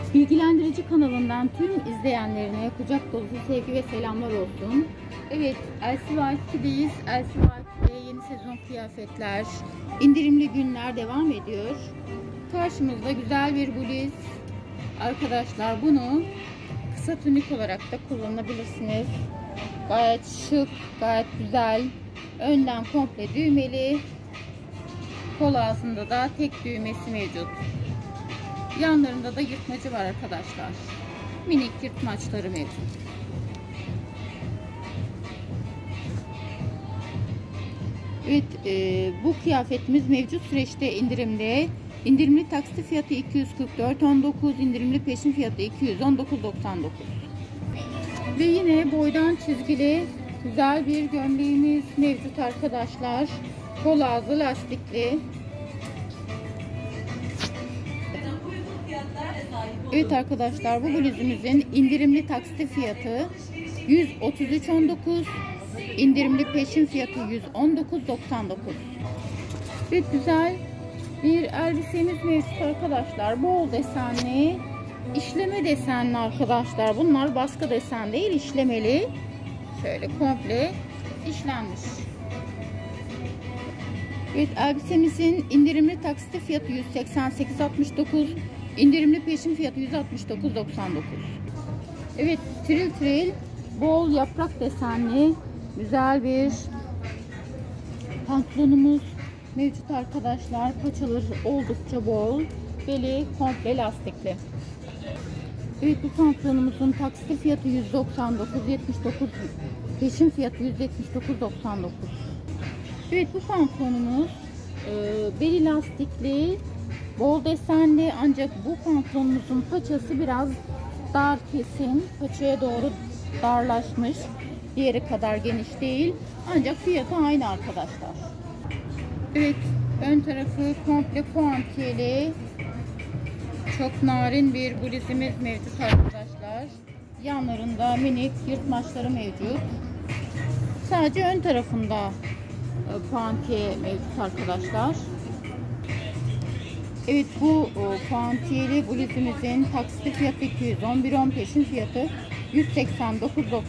Bilgilendirici kanalından tüm izleyenlerine kucak dolusu sevgi ve selamlar olsun. Evet, LCY2'deyiz. LCY2'de yeni sezon kıyafetler, indirimli günler devam ediyor. Karşımızda güzel bir bluz. Arkadaşlar bunu kısa tunik olarak da kullanabilirsiniz. Gayet şık, gayet güzel. Önden komple düğmeli. Kol altında da tek düğmesi mevcut. Yanlarında da yırtmacı var arkadaşlar. Minik yırtmaçları mevcut. Evet, bu kıyafetimiz mevcut süreçte indirimde. İndirimli taksit fiyatı 244.19, indirimli peşin fiyatı 219.99. Ve yine boydan çizgili güzel bir gömleğimiz mevcut arkadaşlar. Kol ağzı lastikli. Evet arkadaşlar, bu bluzumuzun indirimli taksit fiyatı 133.19, indirimli peşin fiyatı 119.99. Evet, güzel bir elbisemiz mevcut arkadaşlar. Bol desenli, işleme desenli arkadaşlar. Bunlar baskı desen değil, işlemeli. Şöyle komple işlenmiş. Evet, elbisemizin indirimli taksit fiyatı 188.69, indirimli peşin fiyatı 169.99. Evet, tril tril bol yaprak desenli güzel bir pantolonumuz mevcut arkadaşlar. Paçaları oldukça bol, beli komple lastikli. Evet, bu pantolonumuzun taksit fiyatı 199.79, peşin fiyatı 179.99. Evet, bu pantolonumuz beli lastikli, bol desenli, ancak bu pantolonumuzun paçası biraz dar kesim, paçaya doğru darlaşmış, diğeri kadar geniş değil, ancak fiyatı aynı arkadaşlar. Evet, ön tarafı komple puantiyeli, çok narin bir bluzumuz mevcut arkadaşlar. Yanlarında minik yırtmaçları mevcut. Sadece ön tarafında puantiye mevcut arkadaşlar. Evet, bu puantiyeli bluzumuzun taksit fiyatı 211.10, peşin fiyatı 189.99.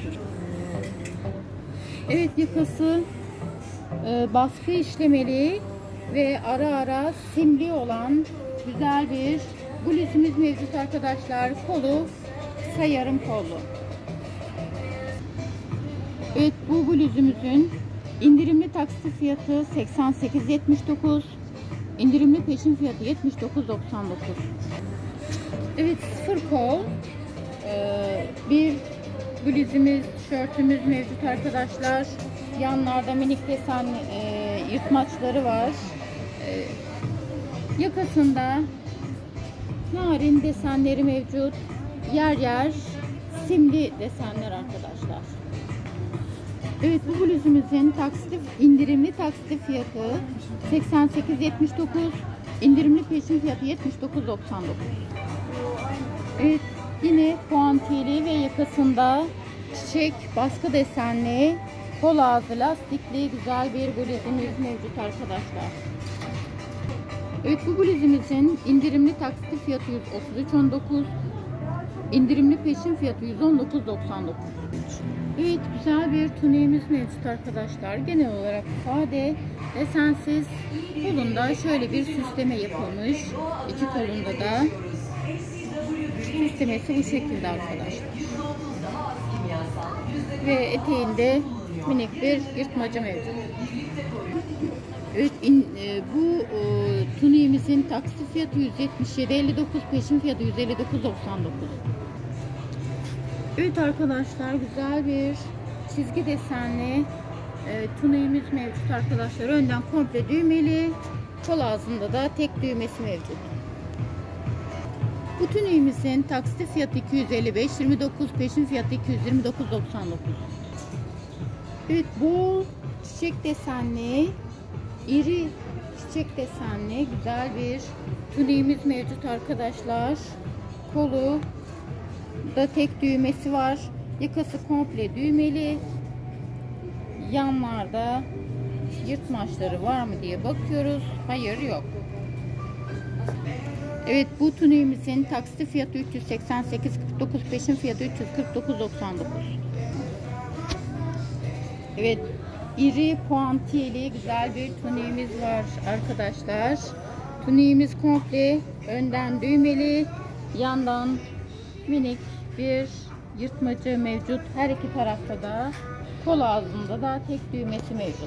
Evet, yakası baskı işlemeli ve ara ara simli olan güzel bir bluzumuz mevcut arkadaşlar. Kolu kısa yarım kollu. Evet, bu bluzumuzun indirimli taksit fiyatı 88.79, indirimli peşin fiyatı 79.99. Evet, sıfır kol bir bluzumuz, tişörtümüz mevcut arkadaşlar. Yanlarda minik desen yırtmaçları var. Yakasında narin desenleri mevcut. Yer yer simli desenler arkadaşlar. Evet, bu bluzumuzun indirimli taksit fiyatı 88.79, indirimli peşin fiyatı 79.99. Evet, yine puantiyeli ve yakasında çiçek baskı desenli, kol ağzı lastikli güzel bir bluzumuz mevcut arkadaşlar. Evet, bu bluzumuzun indirimli taksit fiyatı 133.19, indirimli peşin fiyatı 119.99. Evet, güzel bir tuniğimiz mevcut arkadaşlar. Genel olarak sade, desensiz, kolunda şöyle bir süsleme yapılmış. İki kolunda da süslemesi bu şekilde arkadaşlar. Ve eteğinde minik bir yırtmacı mevcut. Evet, bu tuniğimizin taksit fiyatı 177.59, peşin fiyatı 159.99. Evet arkadaşlar, güzel bir çizgi desenli tuniğimiz mevcut arkadaşlar. Önden komple düğmeli, kol ağzında da tek düğmesi mevcut. Bu tuniğimizin taksit fiyatı 255.29, peşin fiyatı 229.99. Evet, bol çiçek desenli, iri çiçek desenli güzel bir tuniğimiz mevcut arkadaşlar. Kolu da tek düğmesi var. Yakası komple düğmeli. Yanlarda yırtmaçları var mı diye bakıyoruz. Hayır, yok. Evet, bu tuniğimizin taksitli fiyatı 388,49, peşin fiyatı 349,99. Evet, iri puantiyeli güzel bir tuniğimiz var arkadaşlar. Tuniğimiz komple önden düğmeli, yandan minik bir yırtmacı mevcut. Her iki tarafta da, kol ağzında da tek düğmesi mevcut.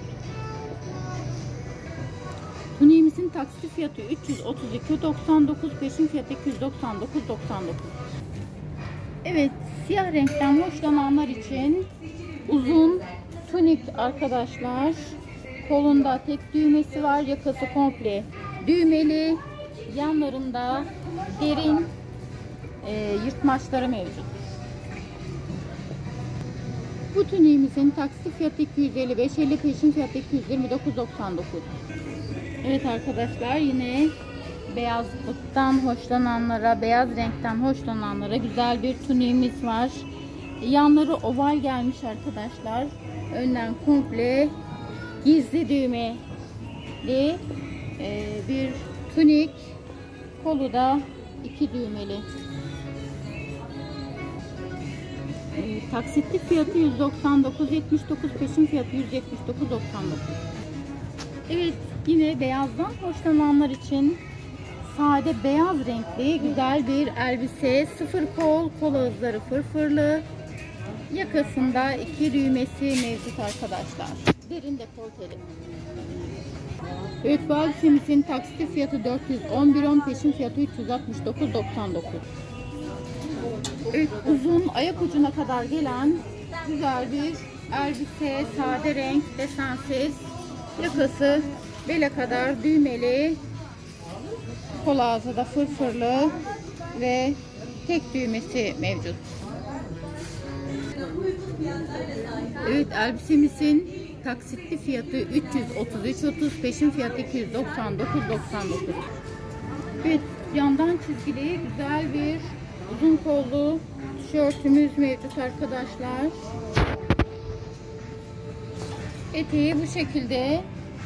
Tuniğimizin taksitli fiyatı 332,99, peşin fiyatı 299,99. Evet, siyah renkten hoşlananlar için uzun tunik arkadaşlar. Kolunda tek düğmesi var, yakası komple düğmeli, yanlarında derin yırtmaçları mevcut. Bu tuniğimizin taksitli fiyatı 255,50, peşin fiyatı 229,99. Evet arkadaşlar, yine beyazlıktan hoşlananlara, beyaz renkten hoşlananlara güzel bir tuniğimiz var. Yanları oval gelmiş arkadaşlar. Önden komple gizli düğmeli bir tunik. Kolu da 2 düğmeli. Taksitli fiyatı 199,79, peşin fiyatı 179,99. Evet, yine beyazdan hoşlananlar için sade beyaz renkli güzel bir elbise. Sıfır kol, kol ağızları fırfırlı. Yakasında 2 düğmesi mevcut arkadaşlar. Derin dekolteli. Evet, bu elbisemizin taksitli fiyatı 411,10, peşin fiyatı 369,99. Evet, uzun ayak ucuna kadar gelen güzel bir elbise. Sade renk, desensiz. Yakası bele kadar düğmeli. Kol ağzı da fırfırlı ve tek düğmesi mevcut. Evet, elbisemizin taksitli fiyatı 333,30, peşin fiyatı 299,99. Evet, yandan çizgili güzel bir uzun kollu tişörtümüz mevcut arkadaşlar. Eteği bu şekilde.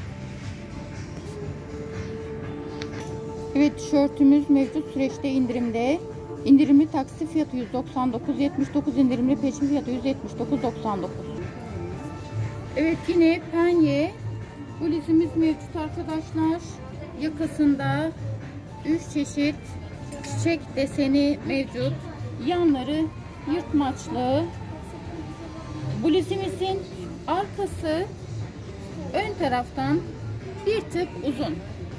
Evet, tişörtümüz mevcut süreçte indirimde. İndirimli taksi fiyatı 199,79, indirimli peşin fiyatı 179,99. Evet, yine penye bluzumuz mevcut arkadaşlar. Yakasında 3 çeşit çiçek deseni mevcut. Yanları yırtmaçlı. Bluzumuzun arkası ön taraftan bir tık uzun.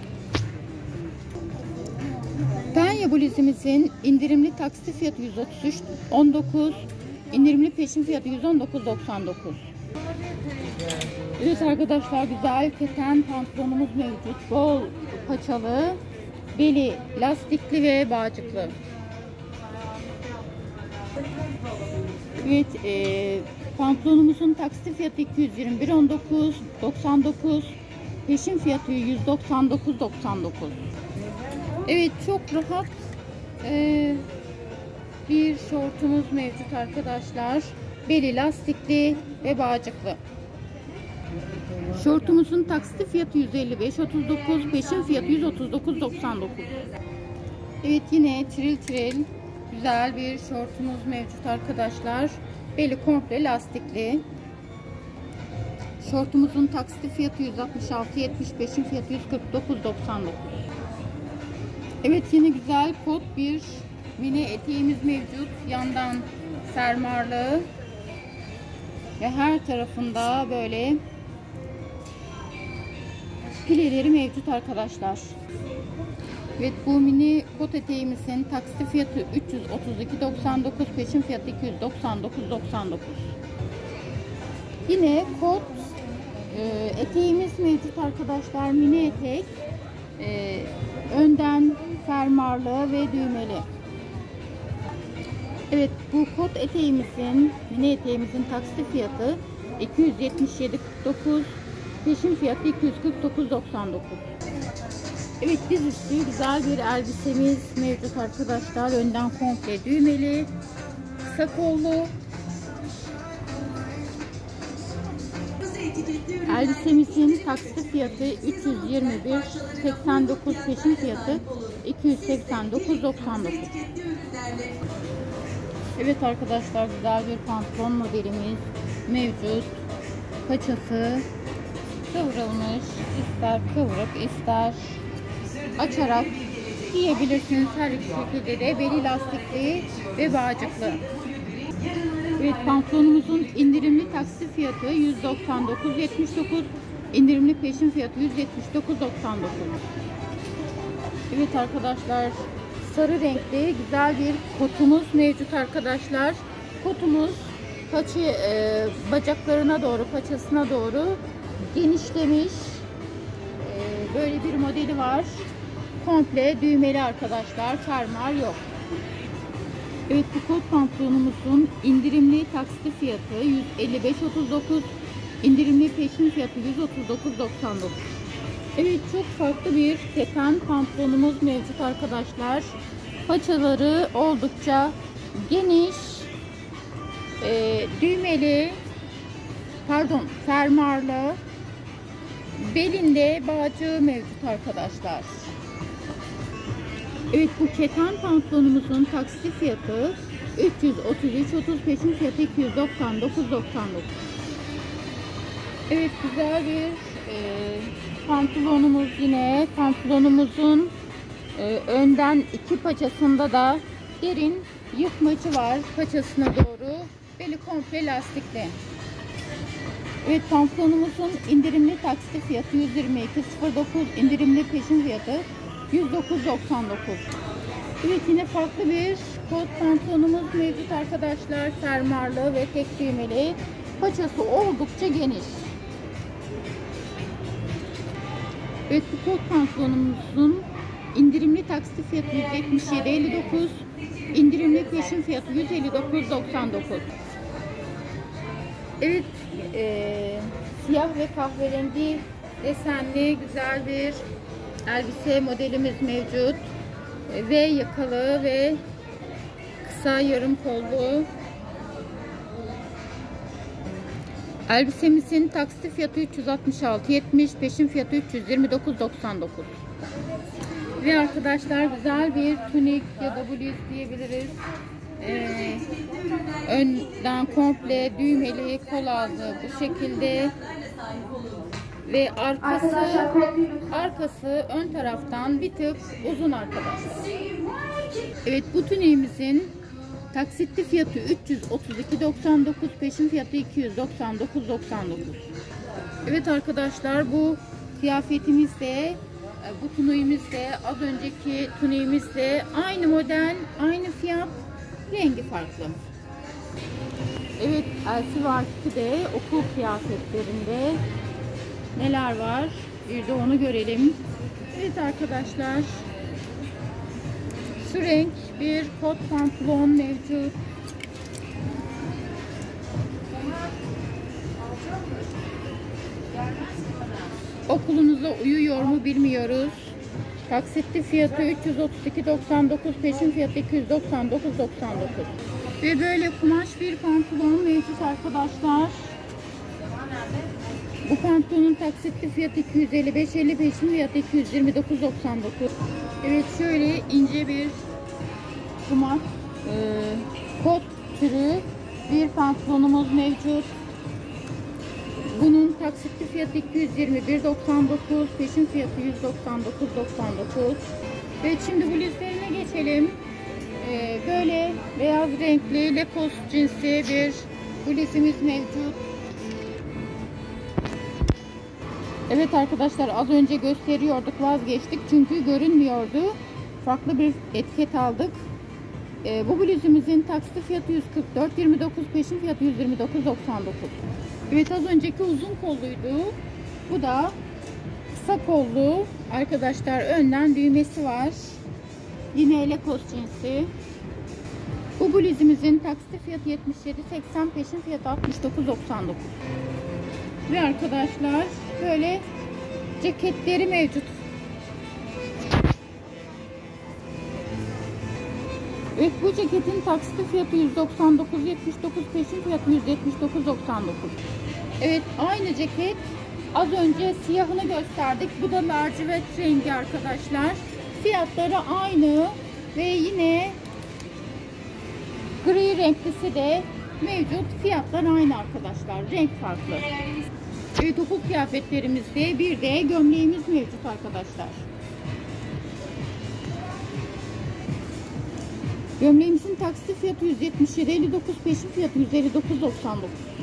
Penye bluzumuzun indirimli taksi fiyatı 133,19, indirimli peşin fiyatı 119,99. Evet arkadaşlar, güzel keten pantolonumuz mevcut. Bol paçalı, beli lastikli ve bağcıklı. Evet, pantolonumuzun taksi fiyatı 221,19,99, peşin fiyatı 199,99. Evet, çok rahat bir şortumuz mevcut arkadaşlar. Beli lastikli ve bağcıklı. Şortumuzun taksitli fiyatı 155,39, peşin fiyatı 139,99. Evet, yine tril tril güzel bir şortumuz mevcut arkadaşlar. Beli komple lastikli. Şortumuzun taksitli fiyatı 166,70, peşin fiyatı 149,99. Evet, yine güzel kot bir mini eteğimiz mevcut. Yandan fermuarlı ve her tarafında böyle pileleri mevcut arkadaşlar. Evet, bu mini kot eteğimizin taksitli fiyatı 332,99, peşin fiyatı 299,99. Yine kot eteğimiz mevcut arkadaşlar. Mini etek, önden fermuarlı ve düğmeli. Evet, bu kot eteğimizin, mini eteğimizin taksitli fiyatı 277,49, peşin fiyatı 249,99. Evet, dizüstü güzel bir elbisemiz mevcut arkadaşlar. Önden komple düğmeli, kısa kollu. Elbisemizin taksitli fiyatı 321,89, peşin fiyatı 289,99. Evet arkadaşlar, güzel bir pantolon modelimiz mevcut. Paçası kıvrılmış, ister kıvrık ister açarak giyebilirsiniz. Her iki şekilde de beli lastikli ve bağcıklı. Evet, pantolonumuzun indirimli taksit fiyatı 199,79, indirimli peşin fiyatı 179,99. Evet arkadaşlar, sarı renkli güzel bir kotumuz mevcut arkadaşlar. Kotumuz paça bacaklarına doğru, paçasına doğru genişlemiş. Böyle bir modeli var. Komple düğmeli arkadaşlar, fermuar yok. Evet, bu kot pantolonumuzun indirimli taksit fiyatı 155,39, indirimli peşin fiyatı 139,99. Evet, çok farklı bir keten pantolonumuz mevcut arkadaşlar. Paçaları oldukça geniş, düğmeli, fermuarlı, belinde bağcığı mevcut arkadaşlar. Evet, bu keten pantolonumuzun taksit fiyatı 333,30, peşin fiyatı 299,99. Evet, güzel bir pantolonumuz yine. Pantolonumuzun önden iki paçasında da derin yırtmacı var paçasına doğru. Beli komple lastikli. Evet, pantolonumuzun indirimli taksit fiyatı 122,09, indirimli peşin fiyatı 109,99. Evet, yine farklı bir kot pantolonumuz mevcut arkadaşlar. Fermuarlı ve tek düğmeli. Paçası oldukça geniş. Evet, bu kot pantolonumuzun indirimli taksit fiyatı 177,59, indirimli peşin fiyatı 159,99. Evet, siyah ve kahverengi desenli güzel bir elbise modelimiz mevcut. V yakalı ve kısa yarım kollu. Elbisemizin taksit fiyatı 366,70, peşin fiyatı 329,99. Ve arkadaşlar, güzel bir tunik ya da bluz diyebiliriz. Önden komple düğmeli, kol ağzı bu şekilde ve arkası ön taraftan bir tık uzun arkadaşlar. Evet, bu tuniğimizin taksitli fiyatı 332,99, peşin fiyatı 299,99. Evet arkadaşlar, bu kıyafetimiz de, bu tuniğimiz de, az önceki tuniğimiz de aynı model, aynı fiyat, rengi farklı. Evet, Elsi Varki'de okul kıyafetlerinde neler var? Bir de onu görelim. Evet arkadaşlar, şu renk bir kot pantolon mevcut. Okulunuza uyuyor mu bilmiyoruz. Taksitli fiyatı 332,99, peşin fiyatı 299,99. Ve böyle kumaş bir pantolon mevcut arkadaşlar. Bu pantolonun taksitli fiyatı 255,50, peşin fiyatı 229,99. Evet, şöyle ince bir kumaş kot türü bir pantolonumuz mevcut. Bunun taksitli fiyatı 221,99, peşin fiyatı 199,99. Evet, şimdi bluzlerine geçelim. Böyle beyaz renkli Lacoste cinsi bir bluzumuz mevcut. Evet arkadaşlar, az önce gösteriyorduk, vazgeçtik çünkü görünmüyordu. Farklı bir etiket aldık. Bu bluzumuzun taksitli fiyatı 144,29, peşin fiyatı 129,99. Evet, az önceki uzun kolluydu. Bu da kısa kollu arkadaşlar, önden düğmesi var. Yine Lacoste cinsi. Bu bluzumuzun taksitli fiyatı 77,80, peşin fiyatı 69,99. Ve arkadaşlar, böyle ceketleri mevcut. Evet, bu ceketin taksitli fiyatı 199,79, peşin fiyatı 179,99. Evet, aynı ceket, az önce siyahını gösterdik. Bu da lacivert rengi arkadaşlar. Fiyatları aynı ve yine gri renklisi de mevcut. Fiyatlar aynı arkadaşlar. Renk farklı. Evet, okul kıyafetlerimizde bir de gömleğimiz mevcut arkadaşlar. Gömleğimizin taksit fiyatı 177.59, peşin fiyatı 159.99.